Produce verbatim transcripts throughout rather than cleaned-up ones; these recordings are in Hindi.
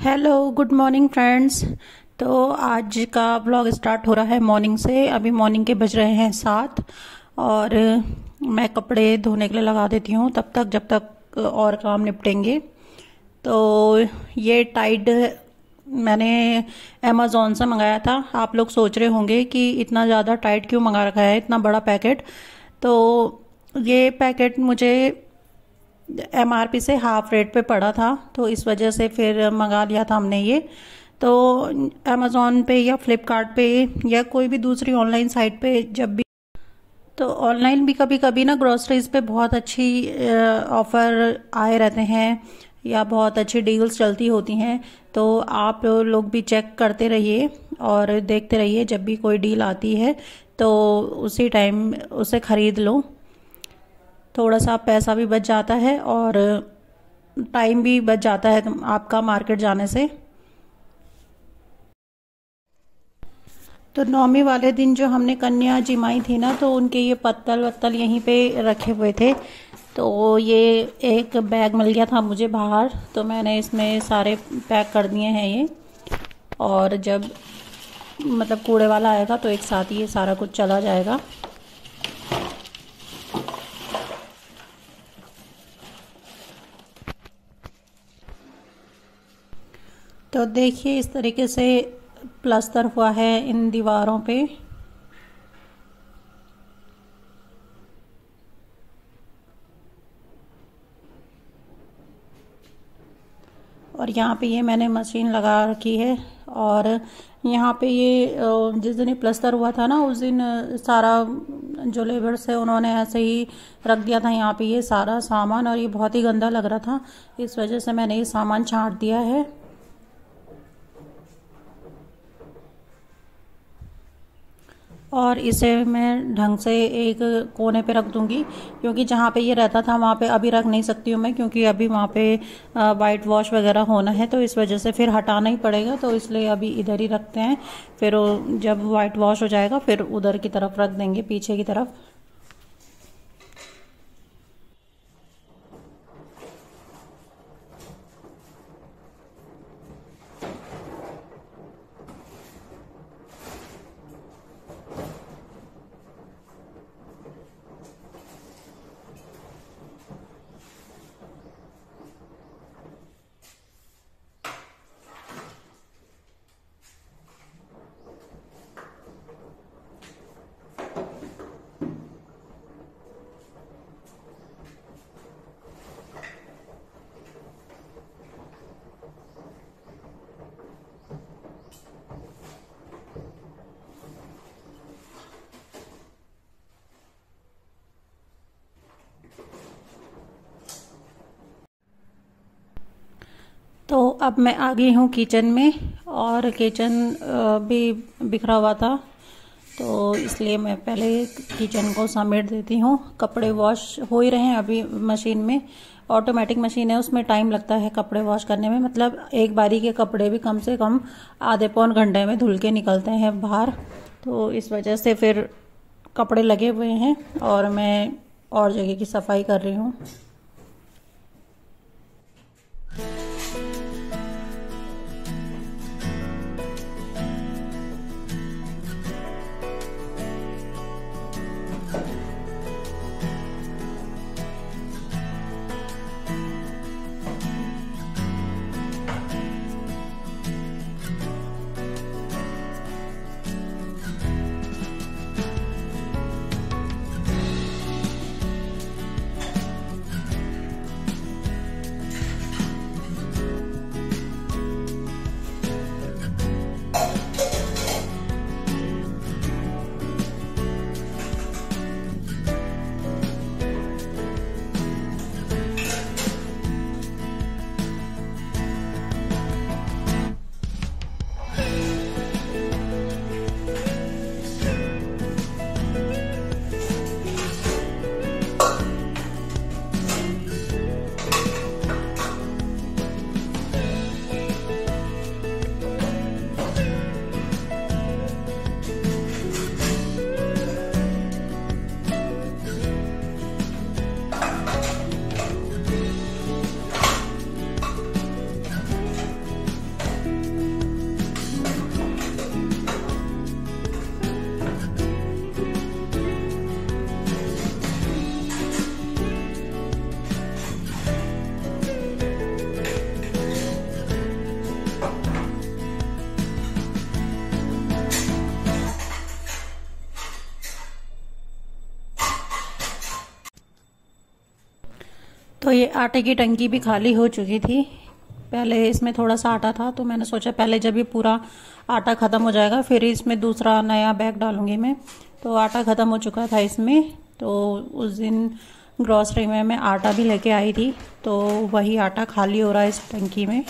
Hello good morning friends. तो आज का ब्लॉग स्टार्ट हो रहा है मॉर्निंग से। अभी मॉर्निंग के बज रहे हैं सात और मैं कपड़े धोने के लिए लगा देती हूँ तब तक जब तक और काम निपटेंगे। तो ये टाइड मैंने अमेज़ॉन से मंगाया था। आप लोग सोच रहे होंगे कि इतना ज़्यादा टाइड क्यों मंगा रखा है, इतना बड़ा पैकेट। तो ये पैकेट मुझे एमआरपी से हाफ रेट पे पड़ा था, तो इस वजह से फिर मंगा लिया था हमने ये। तो अमेज़ॉन पे या फ्लिपकार्ट पे या कोई भी दूसरी ऑनलाइन साइट पे जब भी, तो ऑनलाइन भी कभी कभी ना ग्रोसरीज पे बहुत अच्छी ऑफ़र आए रहते हैं या बहुत अच्छी डील्स चलती होती हैं। तो आप लोग भी चेक करते रहिए और देखते रहिए, जब भी कोई डील आती है तो उसी टाइम उसे ख़रीद लो। थोड़ा सा पैसा भी बच जाता है और टाइम भी बच जाता है आपका मार्केट जाने से। तो नौमी वाले दिन जो हमने कन्या जिमाई थी ना, तो उनके ये पत्तल वत्तल यहीं पे रखे हुए थे। तो ये एक बैग मिल गया था मुझे बाहर, तो मैंने इसमें सारे पैक कर दिए हैं ये। और जब मतलब कूड़े वाला आएगा तो एक साथ ये सारा कुछ चला जाएगा। तो देखिए इस तरीके से प्लास्टर हुआ है इन दीवारों पे। और यहाँ पे ये मैंने मशीन लगा रखी है। और यहाँ पे ये जिस दिन ये प्लास्टर हुआ था ना, उस दिन सारा जो लेबर्स है उन्होंने ऐसे ही रख दिया था यहाँ पे ये सारा सामान, और ये बहुत ही गंदा लग रहा था। इस वजह से मैंने ये सामान छांट दिया है। और इसे मैं ढंग से एक कोने पे रख दूंगी, क्योंकि जहाँ पे ये रहता था वहाँ पे अभी रख नहीं सकती हूँ मैं, क्योंकि अभी वहाँ पे वाइट वॉश वगैरह होना है, तो इस वजह से फिर हटाना ही पड़ेगा। तो इसलिए अभी इधर ही रखते हैं, फिर जब वाइट वॉश हो जाएगा फिर उधर की तरफ रख देंगे, पीछे की तरफ। तो अब मैं आ गई हूँ किचन में, और किचन भी बिखरा हुआ था, तो इसलिए मैं पहले किचन को समेट देती हूँ। कपड़े वॉश हो ही रहे हैं अभी मशीन में, ऑटोमेटिक मशीन है, उसमें टाइम लगता है कपड़े वॉश करने में। मतलब एक बारी के कपड़े भी कम से कम आधे पौन घंटे में धुल के निकलते हैं बाहर। तो इस वजह से फिर कपड़े लगे हुए हैं और मैं और जगह की सफाई कर रही हूँ। तो ये आटे की टंकी भी खाली हो चुकी थी। पहले इसमें थोड़ा सा आटा था, तो मैंने सोचा पहले जब ये पूरा आटा ख़त्म हो जाएगा फिर इसमें दूसरा नया बैग डालूंगी मैं। तो आटा ख़त्म हो चुका था इसमें, तो उस दिन ग्रॉसरी में मैं आटा भी लेके आई थी, तो वही आटा खाली हो रहा है इस टंकी में।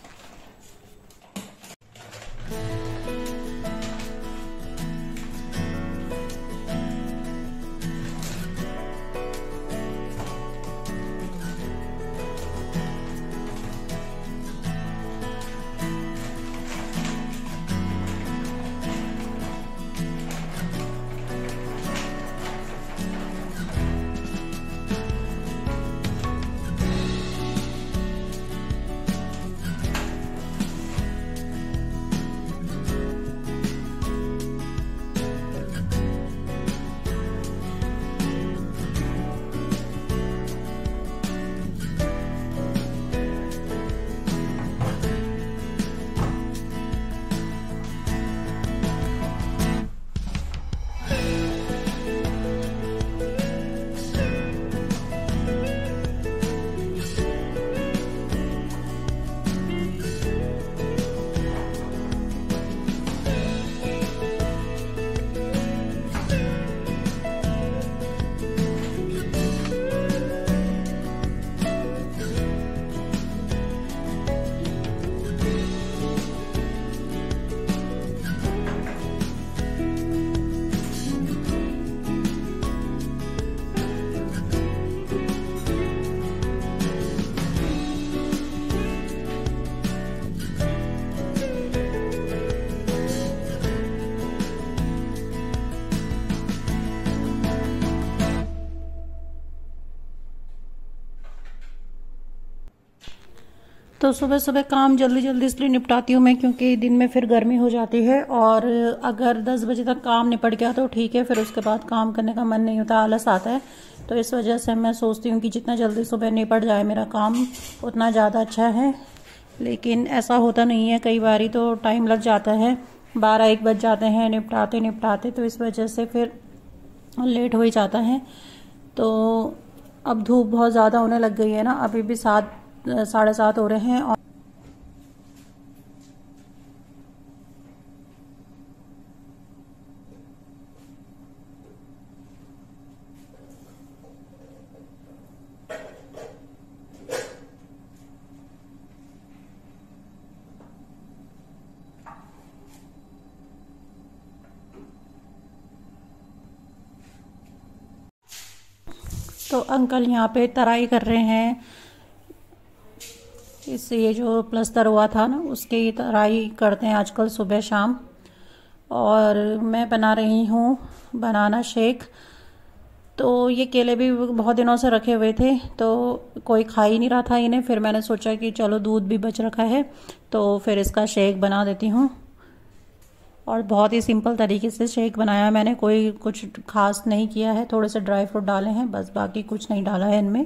तो सुबह सुबह काम जल्दी जल्दी इसलिए निपटाती हूँ मैं क्योंकि दिन में फिर गर्मी हो जाती है, और अगर दस बजे तक काम निपट गया तो ठीक है, फिर उसके बाद काम करने का मन नहीं होता, आलस आता है। तो इस वजह से मैं सोचती हूँ कि जितना जल्दी सुबह निपट जाए मेरा काम उतना ज़्यादा अच्छा है। लेकिन ऐसा होता नहीं है, कई बारी तो टाइम लग जाता है, बारह एक बज जाते हैं निपटाते निपटाते, तो इस वजह से फिर लेट हो ही जाता है। तो अब धूप बहुत ज़्यादा होने लग गई है ना, अभी भी सात साढ़े सात हो रहे हैं। और तो अंकल यहाँ पे तराई कर रहे हैं, इससे ये जो प्लस्तर हुआ था ना उसकी तराई करते हैं आजकल सुबह शाम। और मैं बना रही हूँ बनाना शेक। तो ये केले भी बहुत दिनों से रखे हुए थे, तो कोई खा ही नहीं रहा था इन्हें, फिर मैंने सोचा कि चलो दूध भी बच रखा है तो फिर इसका शेक बना देती हूँ। और बहुत ही सिंपल तरीके से शेक बनाया मैंने, कोई कुछ खास नहीं किया है, थोड़े से ड्राई फ्रूट डाले हैं बस, बाकी कुछ नहीं डाला है इनमें।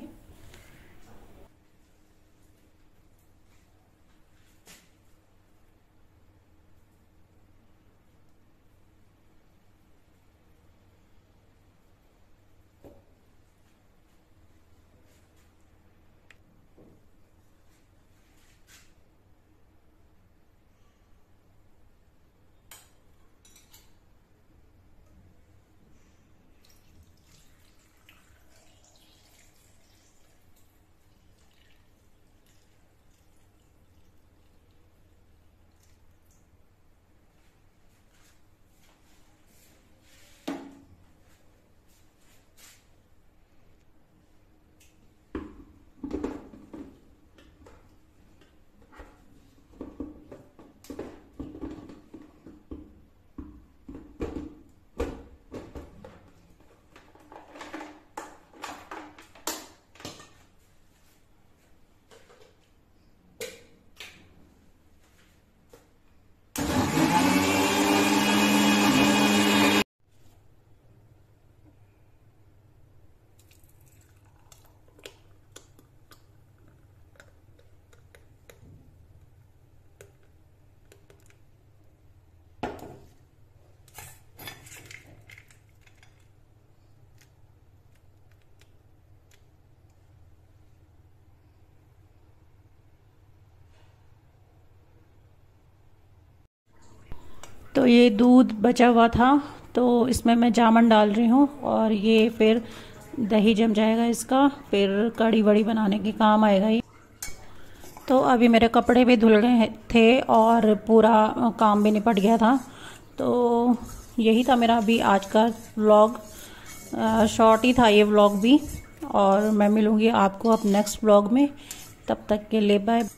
तो ये दूध बचा हुआ था तो इसमें मैं जामुन डाल रही हूँ और ये फिर दही जम जाएगा इसका, फिर कड़ी वड़ी बनाने के काम आएगा ये। तो अभी मेरे कपड़े भी धुल गए थे और पूरा काम भी निपट गया था। तो यही था मेरा अभी आज का व्लॉग, शॉर्ट ही था ये व्लॉग भी, और मैं मिलूँगी आपको अब नेक्स्ट व्लॉग में। तब तक के लिए बाय।